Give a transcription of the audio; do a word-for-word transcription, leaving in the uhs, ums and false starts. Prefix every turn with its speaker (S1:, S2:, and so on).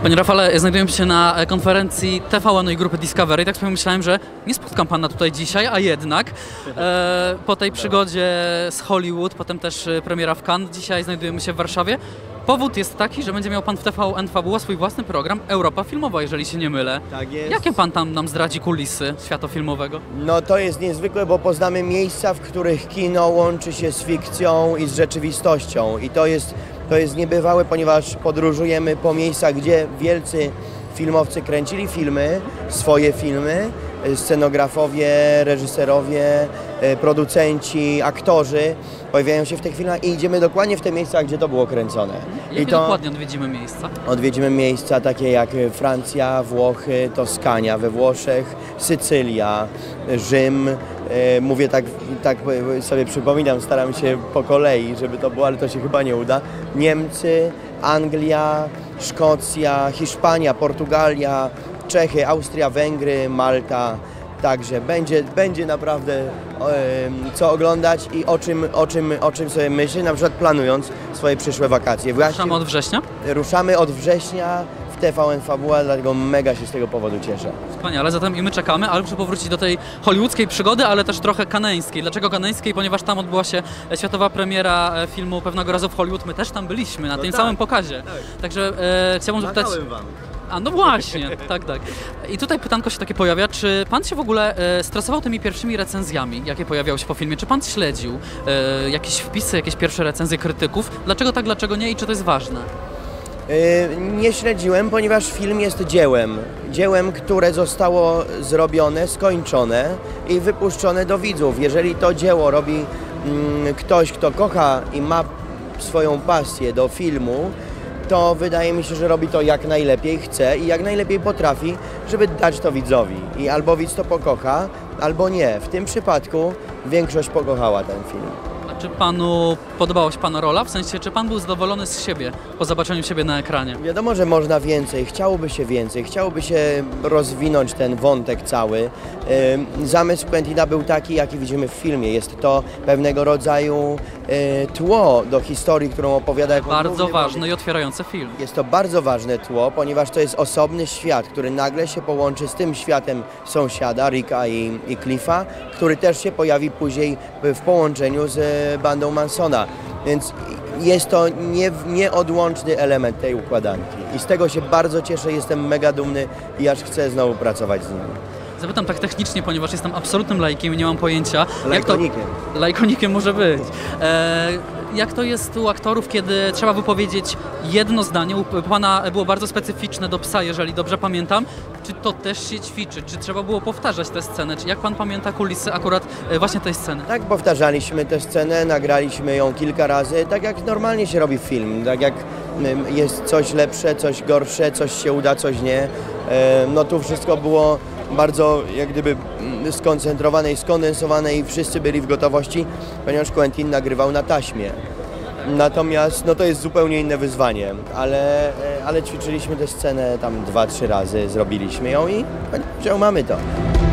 S1: Panie Rafale, znajdujemy się na konferencji T V N i grupy Discovery. Tak sobie myślałem, że nie spotkam pana tutaj dzisiaj, a jednak e, po tej przygodzie z Hollywood, potem też premiera w Cannes, dzisiaj znajdujemy się w Warszawie. Powód jest taki, że będzie miał pan w T V N Fabuła swój własny program Europa Filmowa, jeżeli się nie mylę.
S2: Tak jest.
S1: Jakie pan tam nam zdradzi kulisy świata filmowego?
S2: No to jest niezwykłe, bo poznamy miejsca, w których kino łączy się z fikcją i z rzeczywistością. I to jest, to jest niebywałe, ponieważ podróżujemy po miejscach, gdzie wielcy filmowcy kręcili filmy, swoje filmy, scenografowie, reżyserowie, producenci, aktorzy pojawiają się w tych filmach i idziemy dokładnie w te miejsca, gdzie to było kręcone.
S1: Jakie
S2: I to
S1: dokładnie odwiedzimy miejsca?
S2: Odwiedzimy miejsca takie jak Francja, Włochy, Toskania we Włoszech, Sycylia, Rzym. Mówię tak, tak sobie przypominam, staram się po kolei, żeby to było, ale to się chyba nie uda. Niemcy, Anglia, Szkocja, Hiszpania, Portugalia, Czechy, Austria, Węgry, Malta. Także będzie, będzie naprawdę e, co oglądać i o czym, o, czym, o czym sobie myślę, na przykład planując swoje przyszłe wakacje. Właśnie
S1: Ruszamy od września?
S2: Ruszamy od września w T V N Fabuła, dlatego mega się z tego powodu cieszę.
S1: Wspaniale, zatem i my czekamy, ale muszę powrócić do tej hollywoodzkiej przygody, ale też trochę kaneńskiej. Dlaczego kaneńskiej? Ponieważ tam odbyła się światowa premiera filmu Pewnego razu w Hollywood. My też tam byliśmy, na
S2: no
S1: tym
S2: tak,
S1: samym pokazie.
S2: tak.
S1: Także e, chciałbym zapytać...
S2: wam.
S1: A no właśnie, tak, tak. I tutaj pytanko się takie pojawia, czy pan się w ogóle e, stresował tymi pierwszymi recenzjami, jakie pojawiały się po filmie? Czy pan śledził e, jakieś wpisy, jakieś pierwsze recenzje krytyków? Dlaczego tak, dlaczego nie i czy to jest ważne?
S2: Yy, nie śledziłem, ponieważ film jest dziełem. Dziełem, które zostało zrobione, skończone i wypuszczone do widzów. Jeżeli to dzieło robi mm, ktoś, kto kocha i ma swoją pasję do filmu, to wydaje mi się, że robi to jak najlepiej chce i jak najlepiej potrafi, żeby dać to widzowi. I albo widz to pokocha, albo nie. W tym przypadku większość pokochała ten film.
S1: A czy panu podobała się pana rola? W sensie, czy pan był zadowolony z siebie po zobaczeniu siebie na ekranie?
S2: Wiadomo, że można więcej, chciałoby się więcej, chciałoby się rozwinąć ten wątek cały. Zamysł Quentina był taki, jaki widzimy w filmie. Jest to pewnego rodzaju tło do historii, którą opowiada jako
S1: Bardzo ważny i otwierający film.
S2: Jest to bardzo ważne tło, ponieważ to jest osobny świat, który nagle się połączy z tym światem sąsiada, Ricka i, i Cliffa, który też się pojawi później w połączeniu z bandą Mansona. Więc jest to nie, nieodłączny element tej układanki. I z tego się bardzo cieszę, jestem mega dumny i aż chcę znowu pracować z nimi.
S1: Zapytam tak technicznie, ponieważ jestem absolutnym laikiem i nie mam pojęcia.
S2: Lajkonikiem.
S1: Jak to, lajkonikiem może być. E, jak to jest u aktorów, kiedy trzeba wypowiedzieć jedno zdanie? U pana było bardzo specyficzne do psa, jeżeli dobrze pamiętam. Czy to też się ćwiczy? Czy trzeba było powtarzać tę scenę? Czy jak pan pamięta kulisy akurat e, właśnie tej sceny?
S2: Tak, powtarzaliśmy tę scenę, nagraliśmy ją kilka razy, tak jak normalnie się robi film. Tak jak jest coś lepsze, coś gorsze, coś się uda, coś nie. E, no tu wszystko było bardzo jak gdyby skoncentrowane i skondensowane i wszyscy byli w gotowości, ponieważ Quentin nagrywał na taśmie. Natomiast no to jest zupełnie inne wyzwanie, ale, ale ćwiczyliśmy tę scenę tam dwa, trzy razy, zrobiliśmy ją i że mamy to.